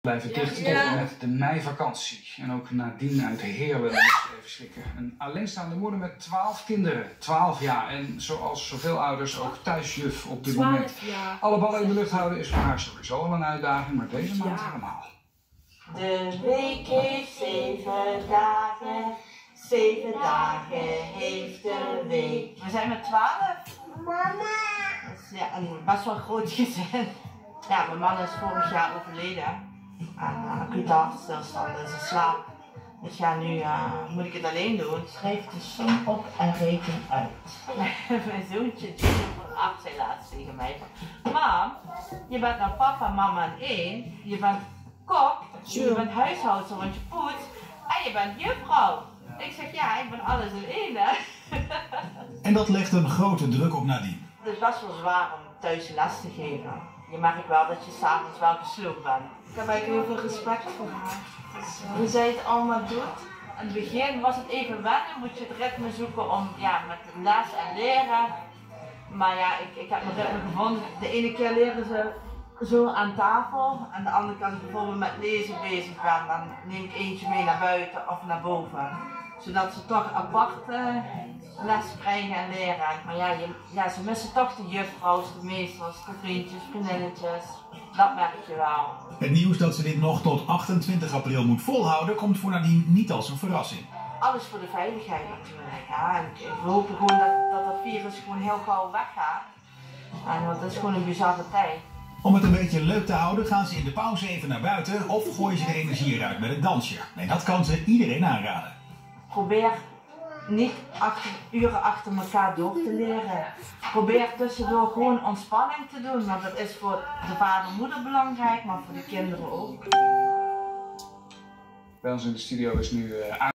Blijven dicht tot en met de meivakantie. En ook Nadine uit Heerlen moest even schrikken. Een alleenstaande moeder met 12 kinderen. 12 jaar. En zoals zoveel ouders ook thuisjuf op dit moment. Alle ballen in de lucht houden is voor haar sowieso al een uitdaging. Maar deze maand helemaal. De week heeft 7 dagen. 7 dagen heeft de week. We zijn met 12. Mama! Dat is een best wel groot gezin. Ja, mijn man is vorig jaar overleden. Aan acute hartstilstand, dus in slaap. Dus ja, nu moet ik het alleen doen. Schrijf de som op en reken uit. Mijn zoontje, van 8, zei laatst tegen mij: Mam, je bent nou papa, mama en 1. Je bent kok, je bent huishoudster, want je poetst. En je bent juffrouw. Ik zeg ja, ik ben alles in 1, hè. En dat legt een grote druk op Nadine. Het is best wel zwaar om thuis les te geven. Je merkt wel dat je s'avonds wel gesloopt bent. Ik heb eigenlijk heel veel respect voor haar. Dus, hoe zij het allemaal doet. In het begin was het even wennen, moet je het ritme zoeken om met les en leren. Maar ja, ik heb mijn ritme gevonden. De ene keer leren ze zo aan tafel. En de andere keer als ik bijvoorbeeld met lezen bezig ben, dan neem ik eentje mee naar buiten of naar boven. Zodat ze toch apart les krijgen en leren. Maar ja, ze missen toch de juffrouws, de meesters, de vriendjes, vriendinnetjes. Dat merk je wel. Het nieuws dat ze dit nog tot 28 april moet volhouden, komt voor Nadine niet als een verrassing. Alles voor de veiligheid natuurlijk. Ja. En we hopen gewoon dat het virus gewoon heel gauw weggaat. Want dat is gewoon een bizarre tijd. Om het een beetje leuk te houden gaan ze in de pauze even naar buiten of gooien ze de energie eruit met een dansje. En dat kan ze iedereen aanraden. Probeer niet uren achter elkaar door te leren. Probeer tussendoor gewoon ontspanning te doen, want dat is voor de vader en moeder belangrijk, maar voor de kinderen ook. Bij ons in de studio is nu